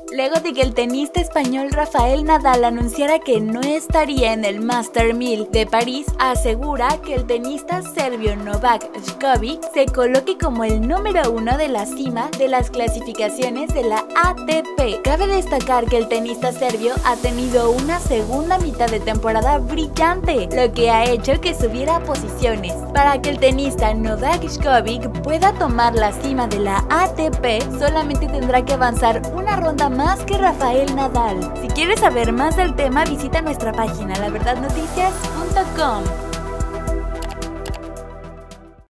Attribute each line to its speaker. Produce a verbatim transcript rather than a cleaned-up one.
Speaker 1: Luego de que el tenista español Rafael Nadal anunciara que no estaría en el Master mil de París, asegura que el tenista serbio Novak Djokovic se coloque como el número uno de la cima de las clasificaciones de la A T P. Cabe destacar que el tenista serbio ha tenido una segunda mitad de temporada brillante, lo que ha hecho que subiera posiciones. Para que el tenista Novak Djokovic pueda tomar la cima de la A T P, solamente tendrá que avanzar una ronda más que Rafael Nadal. Si quieres saber más del tema, visita nuestra página la verdad noticias punto com.